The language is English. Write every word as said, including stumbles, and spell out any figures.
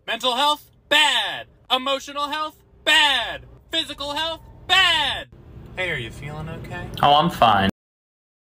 Mental health, bad. Emotional health, bad. Physical health, bad. Hey, are you feeling okay? Oh, I'm fine.